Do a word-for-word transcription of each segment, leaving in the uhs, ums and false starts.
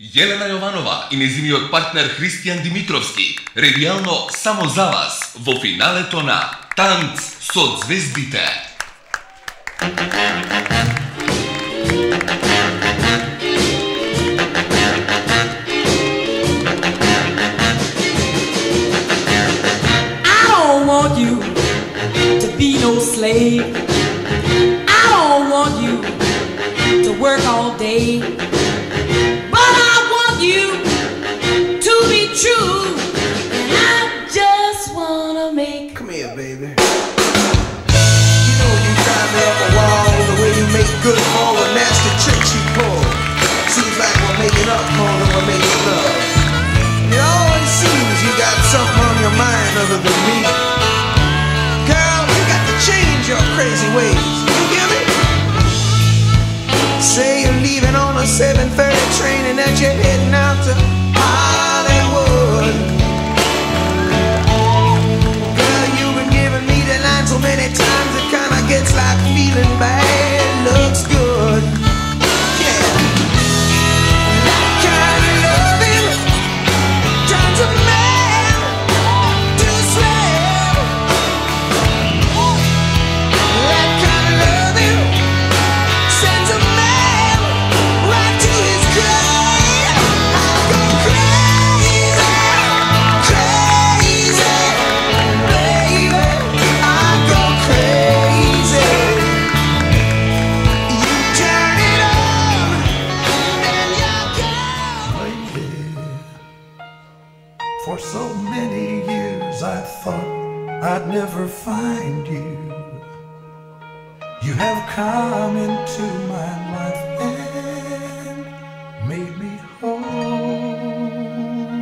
Jelena Jovanova i njeziniот партнер Христијан Димитровски ревијално само за вас во финалето на Танц со звездите. I don't want you to be no slave. I don't want you to work all day. You to be true, and I just wanna make. Come here, baby. You know you drive me up a wall the way you make good for all the nasty tricks you pull. Seems like we're making up more than we're making love. It always seems you got something on your mind other than me. Girl, you got to change your crazy ways. You hear me? Say you're leaving on a seven thirty train and that you're heading out to Hollywood. Girl, you've been giving me the line so many times it kinda gets like feeling bad looks good. Yeah. That kind of loving turns a man to a slave. That kind of loving sends a man right to his grave. I go crazy, crazy, baby. I go crazy. You turn it on, and you're gone. Lady, for so many years I thought I'd never find you. You have come into my life and made me whole.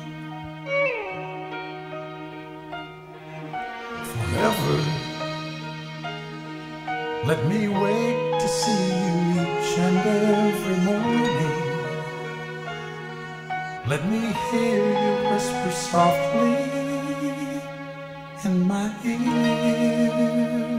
Forever, let me wake to see you each and every morning. Let me hear you whisper softly in my ear.